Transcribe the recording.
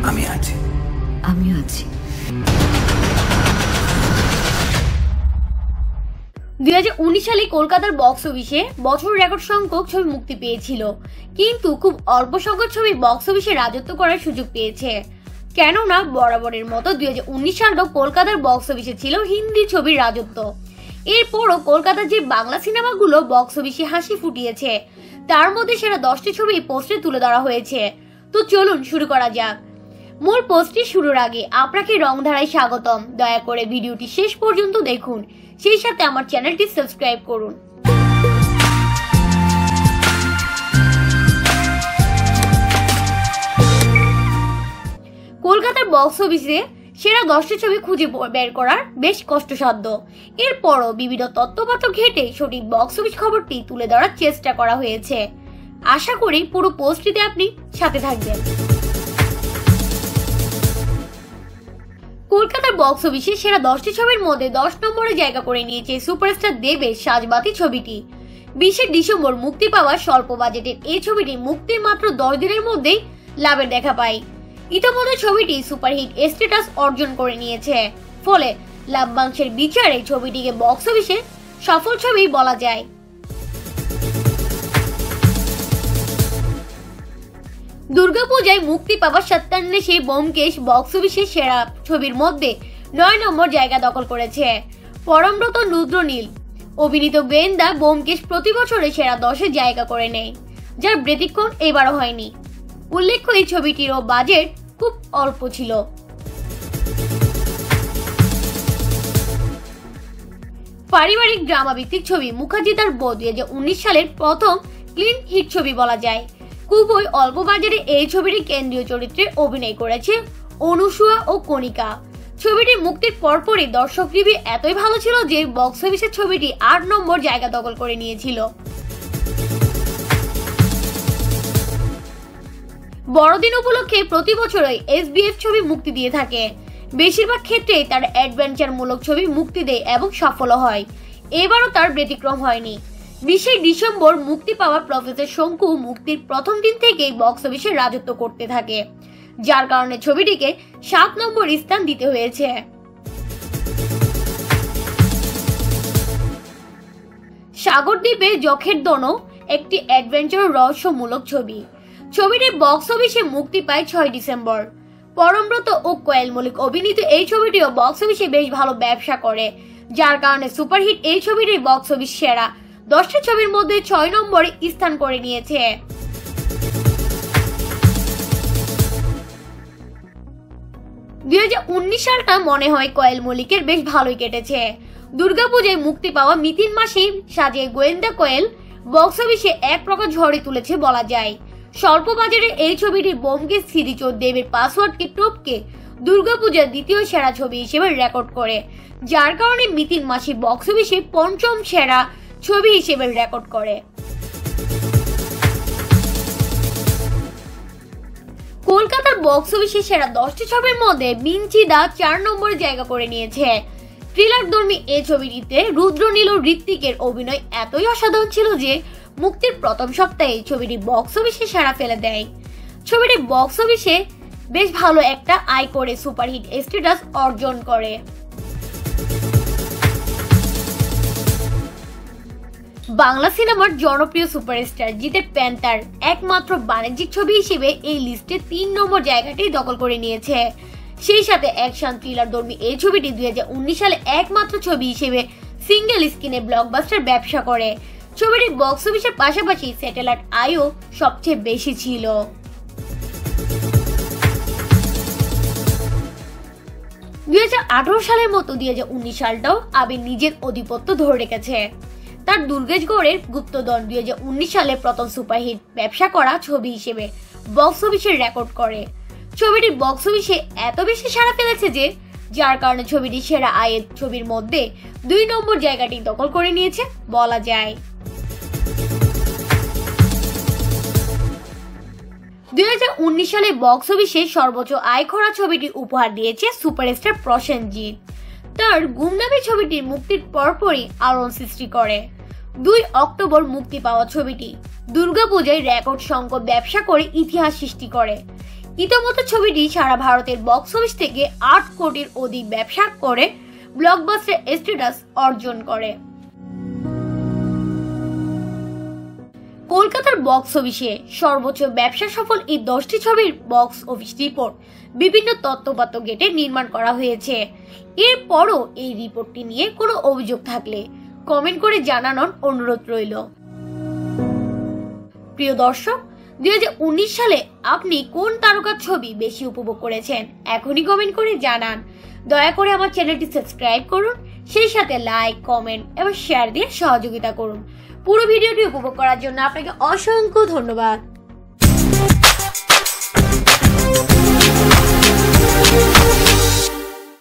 আমি আছি। আমিও আছি। 2019 সালে কলকাতার বক্স অফিসে বছর রেকর্ড সংখ্যক ছবি মুক্তি পেয়েছিল, কিন্তু খুব অল্প সংখ্যক ছবি বক্স অফিসে রাজত্ব করার সুযোগ পেয়েছে। কেননা বরাবরের মতো 2019 সালটাও কলকাতার বক্স অফিসে ছিল হিন্দি ছবির রাজত্ব। এরপরও কলকাতার যে বাংলা সিনেমাগুলো বক্স অফিসে হাসি ফুটিয়েছে, তার মধ্যে সেরা 10টি ছবি পোস্টে তুলে ধরা হয়েছে। তো চলুন শুরু করা যাক। মূল পোস্টটি শুরুর আগে আপনাকে রংধারায় স্বাগতম। দয়া করে ভিডিওটি শেষ পর্যন্ত দেখুন, সেই সাথে আমার চ্যানেলটি সাবস্ক্রাইব করুন। কলকাতার বক্স অফিসে সেরা 10টি ছবি খুঁজে বের করার বেশ কষ্টসাধ্য। এরপরও বিভিন্ন তথ্যপত্র ঘেঁটে সঠিক বক্স অফিস খবরটি তুলে ধরার চেষ্টা করা হয়েছে। আশা করি পুরো পোস্টটিতে আপনি সাথে থাকবেন। কলকাতার বক্স অফিসে সেরা 10টি ছবির মধ্যে 10 নম্বরে জায়গা করে নিয়েছে সুপারস্টার দেবের সাজবাতি ছবিটি। 20 ডিসেম্বর মুক্তি পাওয়া স্বল্প বাজেটের এই ছবিটি মুক্তির মাত্র 10 দিনের মধ্যেই লাভের দেখা পায়। ইতিমধ্যে ছবিটি সুপারহিট স্ট্যাটাস অর্জন করে নিয়েছে, ফলে লাভ্যাংশের বিচারে ছবিটিকে বক্স অফিসে সফল ছবি বলা যায়। দুর্গাপূজায় মুক্তি পাওয়া সত্যান্বেষী ব্যোমকেশ বক্স অফিসে সেরা ছবির মধ্যে 9 নম্বর জায়গা দখল করেছে। পরমব্রত রুদ্রনীল অভিনীত গোয়েন্দা ব্যোমকেশ প্রতি বছরে সেরা 10-এ জায়গা করে নেয়, যার ব্যতিক্রম এবারও হয়নি। উল্লেখ্য, এই ছবিটিরও বাজেট খুব অল্প ছিল। পারিবারিক ড্রামা ভিত্তিক ছবি মুখার্জি তার বউ 2019 সালের প্রথম ক্লিন হিট ছবি বলা যায়। খুবই অল্প বাজারে এই ছবিটি কেন্দ্রীয় চরিত্রে অভিনয় করেছে অনুসুয়া ও কণিকা। ছবিটি মুক্তির পরপরই দর্শক রিভিউ এতই ভালো ছিল যে বক্স অফিসে ছবিটি 8 নম্বর জায়গা দখল করে নিয়েছিল। বড়দিন উপলক্ষে প্রতি বছরই এসবিএফ ছবি মুক্তি দিয়ে থাকে। বেশিরভাগ ক্ষেত্রেই তার অ্যাডভেঞ্চার মূলক ছবি মুক্তি দেয় এবং সফল হয়। এবারও তার ব্যতিক্রম হয়নি। 20 ডিসেম্বর মুক্তি পাওয়া প্রফেসর শঙ্কু মুক্তির প্রথম দিন থেকেই বক্স অফিসে রাজত্ব করতে থাকে, যার কারণে ছবিটিকে 7 নম্বর স্থান দিতে হয়েছে। সাগরদ্বীপে যখের দনো একটি অ্যাডভেঞ্চার রহস্যমূলক ছবি। ছবিটি বক্স অফিসে মুক্তি পায় 6 ডিসেম্বর। পরমব্রত ও কোয়েল মল্লিক অভিনীত এই ছবিটিও বক্স অফিসে বেশ ভালো ব্যবসা করে, যার কারণে সুপারহিট এই ছবিটি বক্স অফিস সেরা 10টি ছবির মধ্যে 6 নম্বরে স্থান করে নিয়েছে। 2019 সালটা মনে হয় কোয়েল মল্লিকের বেশ ভালোই কেটেছে। দুর্গাপূজায় মুক্তি পাওয়া মিতিন মাসি সাজে গোয়েন্দা কোয়েল বক্স অফিসে এক প্রকার ঝড়ে তুলেছে বলা যায়। স্বল্প বাজারে এই ছবিটি ব্যোমকেশ শ্রীচোর দেবের পাসওয়ার্ডকে টপকে দুর্গাপূজার দ্বিতীয় সেরা ছবি হিসেবে রেকর্ড করে, যার কারণে মিতিন মাসি বক্স অফিসে 5ম সেরা ছবি হিসেবে রেকর্ড করে। কলকাতার বক্স অফিসে সেরা 10টি ছবির মধ্যে বিঞ্চিদা 4 নম্বরে জায়গা করে নিয়েছে। থ্রিলার ধর্মী এই ছবিটিতে রুদ্রনীল ও ঋত্বিকের অভিনয় এতই অসাধারণ ছিল যে মুক্তির প্রথম সপ্তাহে ছবিটি বক্স অফিসে সেরা ফেলে দেয়। ছবিটি বক্স অফিসে বেশ ভালো একটা আয় করে সুপারহিট স্ট্যাটাস অর্জন করে। বাংলা সিনেমার জনপ্রিয় সুপারস্টার জিতের প্যান্থার একমাত্র বাণিজ্যিক ছবি হিসেবে এই লিস্টে 3 নম্বর জায়গাটি দখল করে নিয়েছে। সেই সাথে অ্যাকশন থ্রিলার ধর্মী এই ছবিটি 2019 সালে একমাত্র ছবি হিসেবে সিঙ্গেল স্ক্রিনে ব্লকবাস্টার ব্যবসা করে। ছবিটি বক্স অফিসের পাশাপাশি স্যাটেলাইট আয়ও সবচেয়ে বেশি ছিল। 2018 সালের মতো 2019 সালটাও আবির নিজের আধিপত্য ধরে রেখেছে। তার দুর্গেশগড়ের গুপ্তধন 2019 সালে প্রথম সুপারহিট ব্যবসা করা ছবি হিসেবে বক্স অফিসের রেকর্ড করে। ছবিটি বক্স অফিসে এত বেশি সাড়া ফেলেছে যে যার কারণে ছবিটি সেরা আয়ের ছবির মধ্যে 2 নম্বর জায়গাটি দখল করে নিয়েছে বলা যায়। 2019 সালে বক্স অফিসে সর্বোচ্চ আয় করা ছবিটি উপহার দিয়েছে সুপারস্টার প্রসেনজিৎ। তার গুমনামি ছবিটির মুক্তির পরপরই আলোড়ন সৃষ্টি করে। 2 অক্টোবর মুক্তি পাওয়া ছবিটি দুর্গাপূজায় রেকর্ড সংখ্যক ব্যবসা করে ইতিহাস সৃষ্টি করে। ইতোমধ্যে ছবিটি সারা ভারতের বক্স অফিস থেকে 8 কোটির অধিক ব্যবসা করে ব্লকবাস্টার স্ট্যাটাস অর্জন করে। কলকাতার বক্স অফিসে সর্বোচ্চ ব্যবসা সফল এই 10টি ছবির বক্স অফিস রিপোর্ট বিভিন্ন তথ্যপাত্র গেটে নির্মাণ করা হয়েছে। এরপরও এই রিপোর্টটি নিয়ে কোনো অভিযোগ থাকলে কমেন্ট করে জানানোর অনুরোধ রইল। প্রিয় দর্শক, 2019 সালে আপনি কোন তারকার ছবি বেশি উপভোগ করেছেন এখনই কমেন্ট করে জানান। দয়া করে আমার চ্যানেলটি সাবস্ক্রাইব করুন, সেই সাথে লাইক, কমেন্ট এবং শেয়ার দিয়ে সহযোগিতা করুন। পুরো ভিডিওটি উপভোগ করার জন্য আপনাকে অসংখ্য ধন্যবাদ।